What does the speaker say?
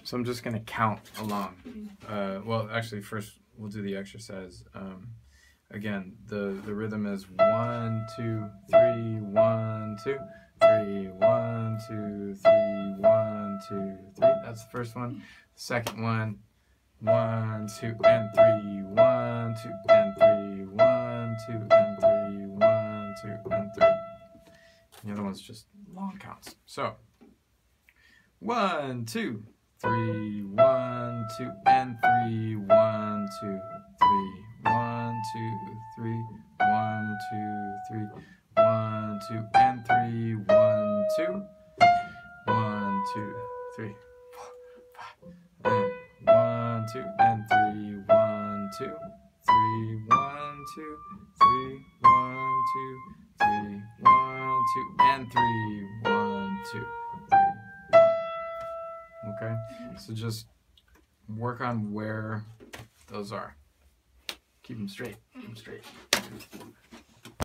So I'm just going to count along. Well, actually, first we'll do the exercise. Again, the rhythm is 1, 2, 3, 1, 2, 3, 1, 2, 3, 1, 2, 3. That's the first one. The second one, 1, 2, and 3, 1, 2, and 3, 1, 2, and 3, 1, 2, and 3. The other one's just long counts. So 1, 2, 3, 1, 2, and 3, 1, 2, 3, 1, 2, 3, 1, 2, 3, 1, 2, and 3, 1, 2, 1, 2, 3, 4, 5, and 1, 2, and 3, 1, 2, 3, 1, 2, 3, 1, 2, 3, 1, 2, and 3, 1, 2, 3, 1. Okay, so just work on where those are. Keep them straight. Keep them straight.